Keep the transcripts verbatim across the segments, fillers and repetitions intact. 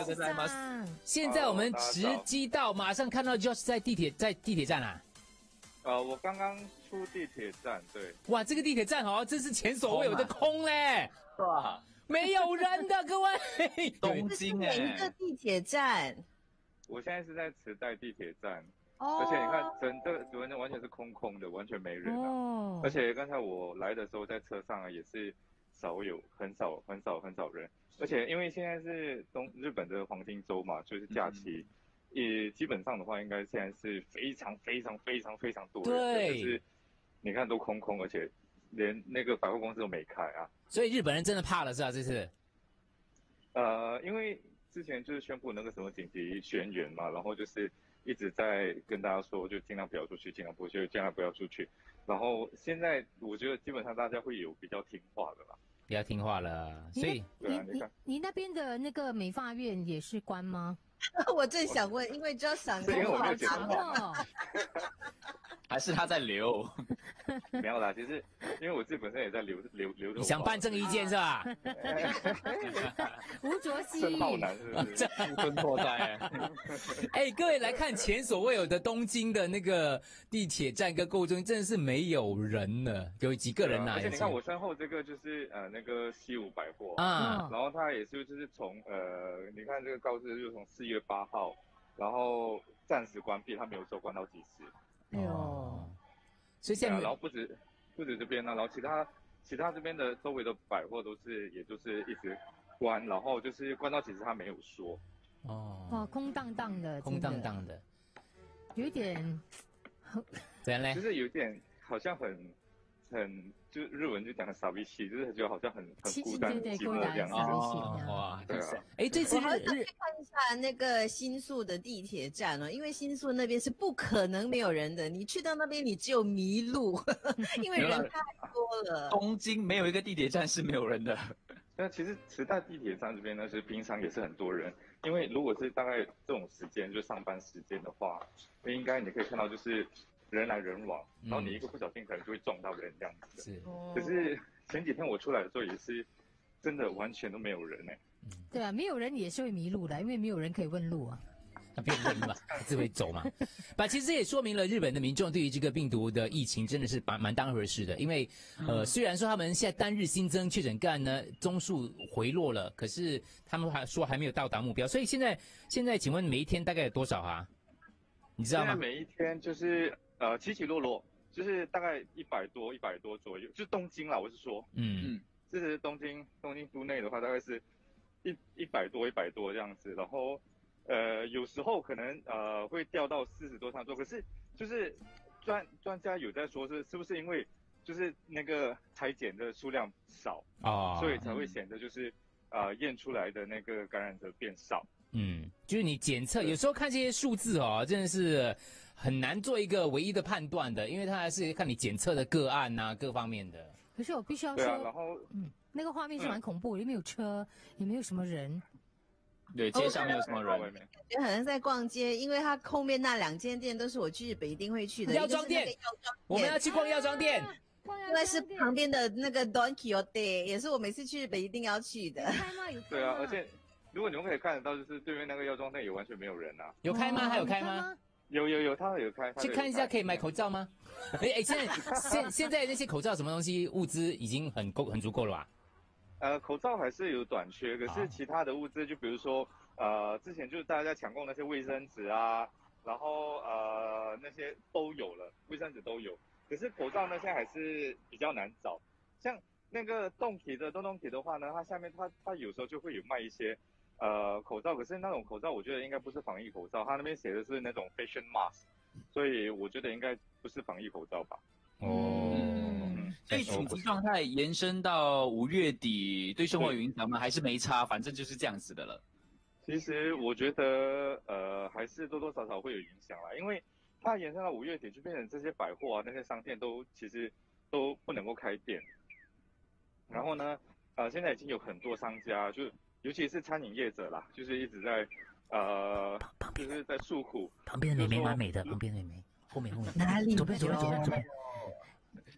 ございます。 现在我们直击到，马上看到 Josh 在地铁在地铁站啊。 呃，我刚刚出地铁站，对。 哇，这个地铁站好像真是前所未有的空嘞！ 哇， 没有人的，各位。 东京哎， 哪一个地铁站？ 我现在是在池袋地铁站， 哦， 而且你看，整个主人完全是空空的，完全没人啊。哦。而且刚才我来的时候，在车上也是少有，很少很少很少人。而且因为现在是东日本的黄金周嘛，就是假期。嗯，也基本上的话，应该现在是非常非常非常非常多人，对，就是你看都空空，而且连那个百货公司都没开啊。 所以日本人真的怕了是吧？这次， 呃，因为之前就是宣布那个什么紧急宣言嘛，然后就是一直在跟大家说，就尽量不要出去，尽量不就尽量不要出去。然后现在我觉得基本上大家会有比较听话的啦， 比较听话了。所以， 你你你那边的那个美发院也是关吗？ 我正想问，因为就要想因为我好长哦， 还是他在留？ 没有啦，其实因为我自己本身也在留留留头发。 你想办证一件是吧？ 吴卓羲， 郑浩南是不是？ 婚破在。 哎，各位来看前所未有的东京的那个地铁站跟购物中心，真的是没有人了，有几个人呐、啊？ 而且你看我身后这个就是呃那个西武百货啊， 然后它也是就是从呃你看这个告示就从四月八号，然后暂时关闭，它没有说关到几时。 哎呦， 所以现在、 啊、然后不止不止这边呢、啊，然后其他其他这边的周围的百货都是也就是一直关，然后就是关到几时他没有说。 哦， 哇，空荡荡的， 空荡荡的， 有一点， 怎样嘞？ 就是有点好像很很，就是日文就讲的傻逼气，就是觉得好像很很孤单寂寞这样。 哦， 哇， 对啊。 哎，这次我还想去看一下那个新宿的地铁站哦，因为新宿那边是不可能没有人的，你去到那边你只有迷路，因为人太多了。 东京没有一个地铁站是没有人的。 那其实池袋地铁站这边呢，是平常也是很多人，因为如果是大概这种时间，就上班时间的话，应该你可以看到就是人来人往，然后你一个不小心可能就会撞到人这样子。 是， 可是前几天我出来的时候也是，真的完全都没有人哎、 欸。对啊，没有人也是会迷路的，因为没有人可以问路啊。 那不用问嘛，自会走嘛。把其实也说明了日本的民众对于这个病毒的疫情真的是蛮蛮当回事的，因为呃虽然说他们现在单日新增确诊个案呢宗数回落了，可是他们还说还没有到达目标，所以现在现在请问每一天大概有多少啊？你知道吗？ 现在每一天就是呃起起落落，就是大概一百多一百多左右，就是东京啦，我是说， 嗯嗯， 就是东京东京都内的话大概是一一百多一百多这样子，然后。呃，有时候可能呃会掉到四十多上座，可是就是专专家有在说是是不是因为就是那个裁剪的数量少啊、哦，所以才会显得就是呃验出来的那个感染者变少。 嗯，就是你检测有时候看这些数字哦，真的是很难做一个唯一的判断的，因为它还是看你检测的个案啊各方面的。 可是我必须要说， 对啊，然后嗯，那个画面是蛮恐怖的，也没有车，也没有什么人。 对，街上没有什么人， 感觉好像在逛街，因为它后面那两间店都是我去日本一定会去的。 药妆店，我们要去逛药妆店， 因为是旁边的那个 Don Quixote， 也是我每次去日本一定要去的。 开吗？有开吗？ 对啊，而且如果你们可以看得到，就是对面那个药妆店也完全没有人啊。 有开吗？还有开吗？ 有有有，他有开。 去看一下，可以买口罩吗？哎哎，现在现现在那些口罩什么东西物资已经很够很足够了吧？ 呃，口罩还是有短缺，可是其他的物资，就比如说，呃，之前就是大家在抢购那些卫生纸啊，然后呃那些都有了，卫生纸都有，可是口罩呢现在还是比较难找。像那个动体的东东体的话呢，它下面它它有时候就会有卖一些呃口罩，可是那种口罩我觉得应该不是防疫口罩，它那边写的是那种 fashion mask， 所以我觉得应该不是防疫口罩吧。 哦。 所以紧急状态延伸到五月底，对生活有影响吗？还是没差，反正就是这样子的了。 其实我觉得，呃，还是多多少少会有影响啦，因为它延伸到五月底，就变成这些百货啊，那些商店都其实都不能够开店。然后呢，呃，现在已经有很多商家，就尤其是餐饮业者啦，就是一直在，呃，就是在诉苦。 旁边的妹妹蛮美的，旁边的妹妹，后面后面哪里？ 左边左边左边左边。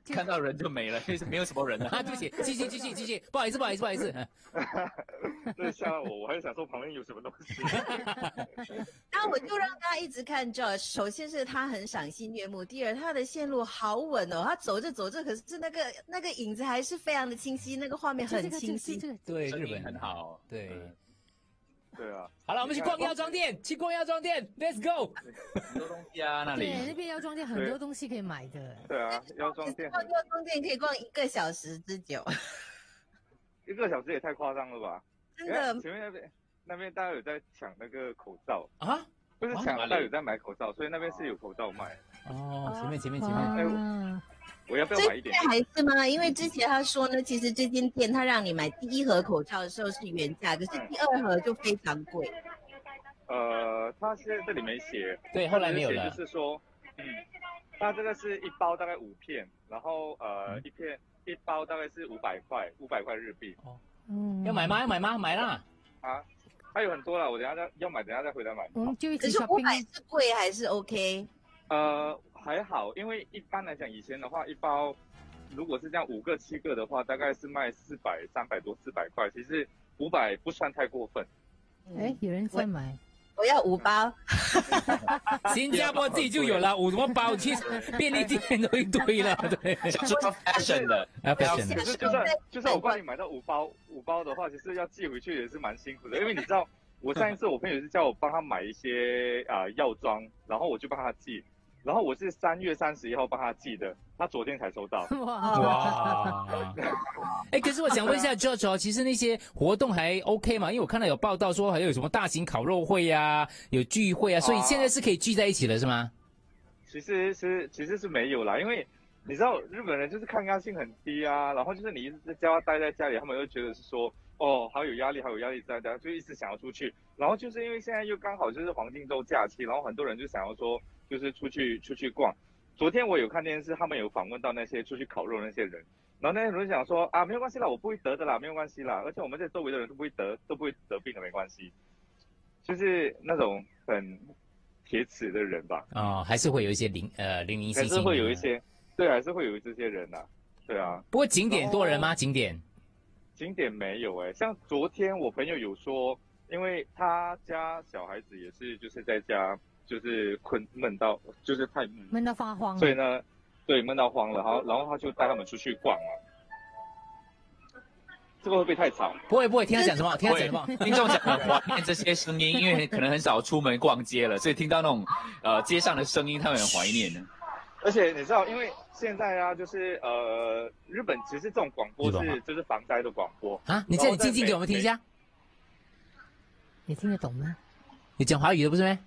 看到人就没了，因为没有什么人了。 啊，对不起，继续继续继续，不好意思不好意思不好意思。 对，吓到我，我还想说旁边有什么东西。 然后我就让他一直看 Josh， 首先是他很赏心悦目，第二他的线路好稳哦，他走着走着，可是那个那个影子还是非常的清晰，那个画面很清晰。 对，日本很好。 对。 对啊， 好了，我们去逛药妆店，去逛药妆店 ，Let's go。 很多东西啊，那里。 对，那边药妆店很多东西可以买的。 对啊，药妆店。 逛药妆店可以逛一个小时之久。 一个小时也太夸张了吧？ 真的。 前面那边那边大家有在抢那个口罩啊？ 不是抢，大家有在买口罩，所以那边是有口罩卖。 哦，前面前面前面。 哎，我要不要买一点？ 还是吗？因为之前他说呢，其实这间店他让你买第一盒口罩的时候是原价，可是第二盒就非常贵。 呃，他现在这里没写， 对，后来没有了。 就是说，嗯，它这个是一包大概五片，然后呃、嗯、一片一包大概是五百块，五百块日币。 哦，嗯，要买吗？要买吗？买啦！ 啊，还有很多啦，我等下再要买，等下再回来买。 我们就一直说五百是贵还是 OK？ 呃，还好，因为一般来讲，以前的话一包如果是这样五个七个的话，大概是卖四百三百多四百块，其实五百不算太过分。 哎、嗯，有人在买。 我要五包， 新加坡自己就有了五什么包，去便利店都一堆了，对， 想说 fashion 的， 啊 fashion 的。就算就算我帮你买到五包五包的话，其实要寄回去也是蛮辛苦的，因为你知道，我上一次我朋友是叫我帮他买一些啊、呃、药妆，然后我就帮他寄，然后我是三月三十一号帮他寄的，他昨天才收到。 哇哇！哎，可是我想问一下 George 哦，其实那些活动还 OK 吗？因为我看到有报道说还有什么大型烤肉会啊，有聚会啊，所以现在是可以聚在一起了，是吗？ 其实是其实是没有啦，因为你知道日本人就是抗压性很低啊，然后就是你一直叫他待在家里，他们又觉得是说哦好有压力，好有压力在家，就一直想要出去。然后就是因为现在又刚好就是黄金周假期，然后很多人就想要说就是出去出去逛。昨天我有看电视，他们有访问到那些出去烤肉的那些人，然后那些人讲说啊没有关系啦，我不会得的啦，没有关系啦，而且我们这周围的人都不会得，都不会得病的，没关系。就是那种很铁齿的人吧。 哦，还是会有一些零呃零零星星。 还是会有一些，对，还是会有这些人呐、啊，对啊。 不过景点多人吗？景点？ 景点没有哎、欸，像昨天我朋友有说，因为他家小孩子也是就是在家。就是困闷到，就是太闷到发慌， 所以呢，对，闷到慌了，然后然后他就带他们出去逛了。这个会不会太吵？ 不会不会，听他讲什么？听他讲什么？ 听众讲很怀念这些声音，因为可能很少出门逛街了，所以听到那种呃街上的声音，他们很怀念的。 而且你知道，因为现在啊，就是呃，日本其实这种广播是就是防灾的广播啊。你这里静静给我们听一下。 你听得懂吗？ 你讲华语的不是吗？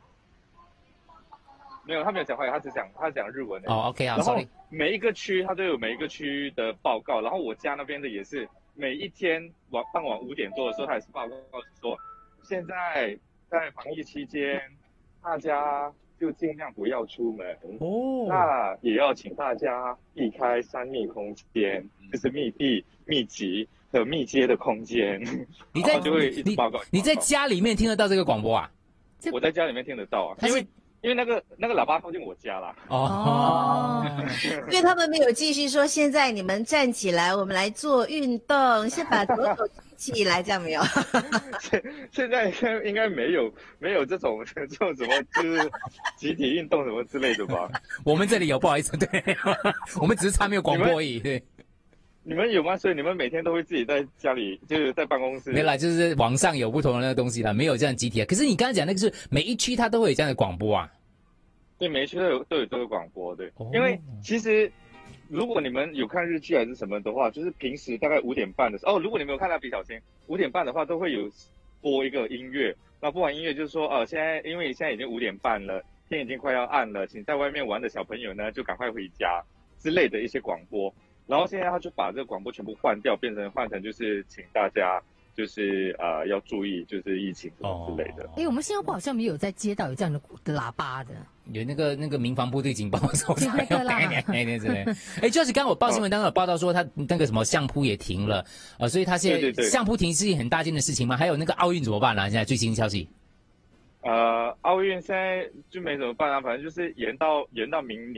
没有，他没有讲华语，他只讲他讲日文的。 哦 ，OK 啊， 然后 sorry。 每一个区他都有每一个区的报告，然后我家那边的也是每一天晚傍晚五点多的时候，他也是报告说，现在在防疫期间，大家就尽量不要出门哦。那也要请大家避开三密空间，就是密闭、密集和密接的空间。 你在就会一直报告。 你在家里面听得到这个广播啊？ 我在家里面听得到啊，因为。因为那个那个喇叭靠近我家啦。 哦， 所以他们没有继续说，现在你们站起来，我们来做运动，先把左手举起来，这样没有？ 现现在应该应该没有没有这种这种什么就是集体运动什么之类的吧？ 我们这里有，不好意思，对，我们只是差没有广播而已，对。 你们有吗？所以你们每天都会自己在家里，就是在办公室？ 没啦，就是网上有不同的那个东西啦，没有这样集体啊。可是你刚才讲那个是每一区它都会有这样的广播啊？ 对，每一区都有都有这个广播，对。哦、因为其实如果你们有看日剧还是什么的话，就是平时大概五点半的时候，哦，如果你没有看蜡笔小新，五点半的话都会有播一个音乐。那播完音乐就是说，呃，现在因为现在已经五点半了，天已经快要暗了，请在外面玩的小朋友呢就赶快回家之类的一些广播。然后现在他就把这个广播全部换掉，变成换成就是请大家就是呃要注意就是疫情什么之类的。 哎、哦，我们新加坡好像没有在街道有这样的喇叭的， 有那个那个民防部队警报手上那个啦， 那那之类。哎，就是刚刚我报新闻当中有报道说他那个什么相扑也停了，呃，所以他现在相扑停是一件很大件的事情吗？还有那个奥运怎么办呢、啊？现在最新消息。 呃，奥运现在就没怎么办啊，反正就是延到延到明年。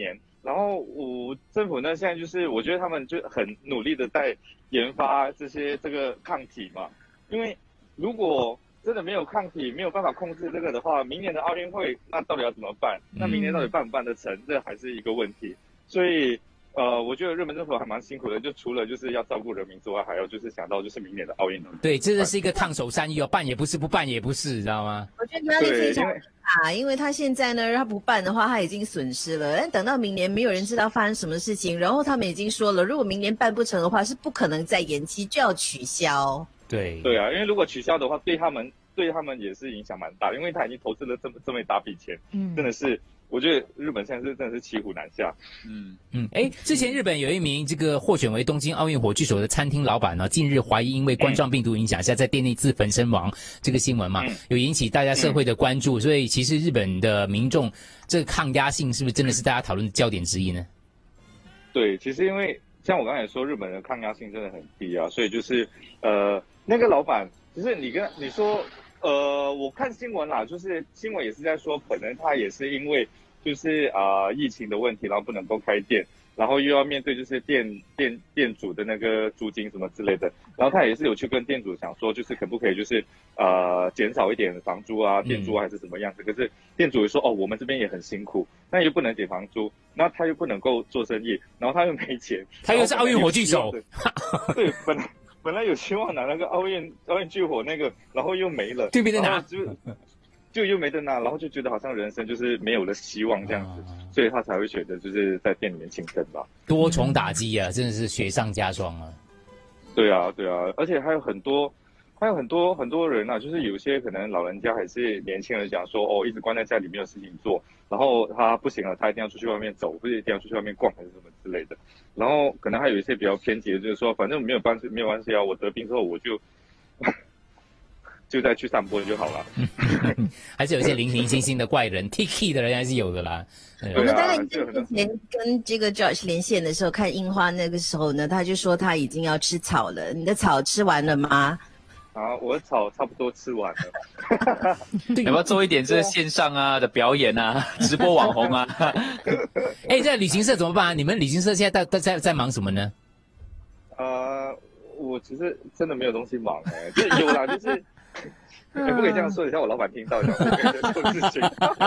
然后我政府呢，现在就是我觉得他们就很努力的在研发这些这个抗体嘛，因为如果真的没有抗体，没有办法控制这个的话，明年的奥运会那到底要怎么办？那明年到底办不办得成，这还是一个问题。所以呃，我觉得日本政府还蛮辛苦的，就除了就是要照顾人民之外，还要就是想到就是明年的奥运。 对，真的是一个烫手山芋哦，办也不是，不办也不是，知道吗？ 我觉得压力非常大，因为他现在呢，他不办的话，他已经损失了。但等到明年，没有人知道发生什么事情，然后他们已经说了，如果明年办不成的话，是不可能再延期，就要取消。 对对啊，因为如果取消的话，对他们对他们也是影响蛮大，因为他已经投资了这么这么一大笔钱，嗯，真的是。我觉得日本现在是真的是骑虎难下。 嗯嗯，哎，之前日本有一名这个获选为东京奥运火炬手的餐厅老板呢，近日怀疑因为冠状病毒影响下，在店内自焚身亡，这个新闻嘛，有引起大家社会的关注。所以其实日本的民众这个抗压性是不是真的是大家讨论的焦点之一呢？ 对，其实因为像我刚才说，日本的抗压性真的很低啊，所以就是呃那个老板，就是你跟你说。呃，我看新闻啦，就是新闻也是在说，可能他也是因为就是啊、呃、疫情的问题，然后不能够开店，然后又要面对就是店店店主的那个租金什么之类的，然后他也是有去跟店主想说，就是可不可以就是呃减少一点房租啊，店租还是什么样子，可是店主也说哦，我们这边也很辛苦，那又不能减房租，那他又不能够做生意，然后他又没钱， 他又是奥运火炬手， 对，本来。本来有希望拿那个奥运奥运巨火那个，然后又没了， 就没得拿， 就就又没得拿，然后就觉得好像人生就是没有了希望这样子，啊、所以他才会选择就是在店里面庆生吧。 多重打击啊，真的是雪上加霜啊！ 对啊，对啊，而且还有很多，还有很多很多人啊，就是有些可能老人家还是年轻人讲说，哦，一直关在家里没有事情做，然后他不行了，他一定要出去外面走，或者一定要出去外面逛还是什么之类的。然后可能还有一些比较偏激的，就是说，反正没有关系，没有关系啊，我得病之后我就就再去散播就好了。 还是有一些零零星星的怪人 ，Tiki 的人还是有的啦。 我们大概之前跟这个 George 连线的时候，看樱花那个时候呢，他就说他已经要吃草了。你的草吃完了吗？ 啊，我的草差不多吃完了。 要不要做一点这个线上啊的表演啊，直播网红啊？ 哎，这旅行社怎么办啊？你们旅行社现在在在在忙什么呢？ 呃，我其实真的没有东西忙哎、欸，就有啦，就是。也、欸、不可以这样说，等下我老板听到，然后我可以做事情。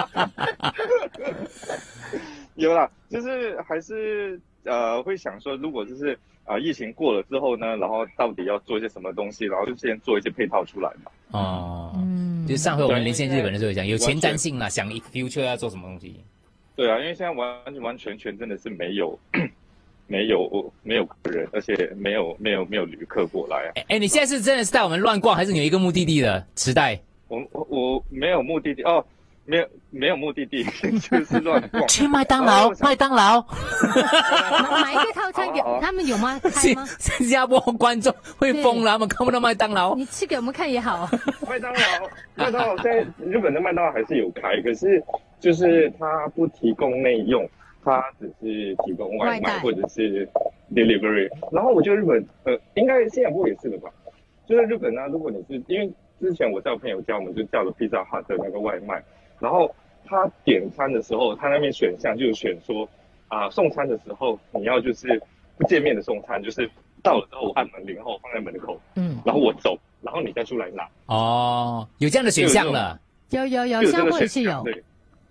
有啦，就是还是呃会想说，如果就是啊、呃、疫情过了之后呢，然后到底要做一些什么东西，然后就先做一些配套出来嘛。 哦，嗯，就是上回我们连线日本的时候讲，有前瞻性啦，想 future 要做什么东西。 对啊，因为现在完完全全真的是没有。没有没有客人，而且没有没有没有旅客过来啊！ 哎、欸，你现在是真的是带我们乱逛，还是你有一个目的地的池袋？ 我我我没有目的地哦，没有没有目的地，就是乱逛。 去麦当劳，麦当劳， 买一个套餐给他们有吗？开吗？ 新加坡观众会疯了，他们看不到麦当劳。 你吃给我们看也好。 麦当劳，麦当劳在日本的麦当劳还是有开，可是就是它不提供内用。它只是提供外卖或者是 delivery， 然后我觉得日本呃，应该新加坡也是的吧。就是日本呢，如果你是因为之前我叫朋友家，我们就叫了 Pizza Hut 的那个外卖，然后他点餐的时候，他那边选项就选说啊、呃，送餐的时候你要就是不见面的送餐，就是到了之后我按门铃后放在门口，嗯，然后我走，然后你再出来拿。 哦，有这样的选项了。 有有有，新加坡也是有。 对。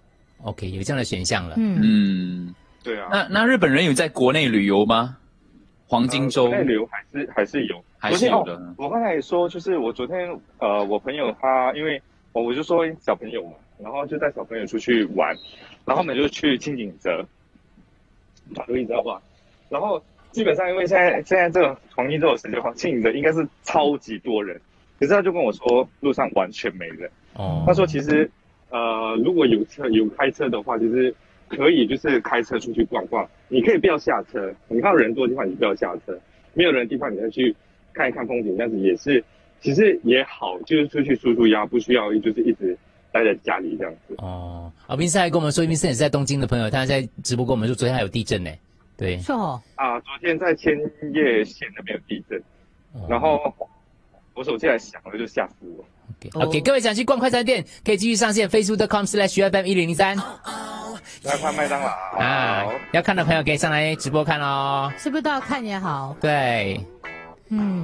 OK， 有这样的选项了。 嗯嗯， 对啊。 那那日本人有在国内旅游吗？黄金周、 呃、国内旅游还是还是有， 还是有的。 哦、我刚才也说，就是我昨天呃，我朋友他因为我我就说小朋友嘛，然后就带小朋友出去玩，然后我们就去清景泽，法律你知道吧？然后基本上因为现在现在这个黄金周的时间，清景泽应该是超级多人，可是他就跟我说路上完全没人。哦，他说其实。呃，如果有车有开车的话，其实可以就是开车出去逛逛。你可以不要下车，你看到人多的地方你不要下车，没有人的地方你再去看一看风景，这样子也是其实也好，就是出去舒舒压，不需要就是一直待在家里这样子。 哦，啊，宾斯还跟我们说，宾斯也是在东京的朋友，他在直播跟我们说，昨天还有地震呢。对， 是哦。 啊，昨天在千叶县那边有地震，哦、然后我手机还响了，就吓死我。 OK，, okay、oh. 各位想去逛快餐店，可以继续上线 facebook dot com slash U F M 一零零三。 要看麦当劳啊，要看的朋友可以上来直播看哦。 吃不到看也好。 对， 嗯。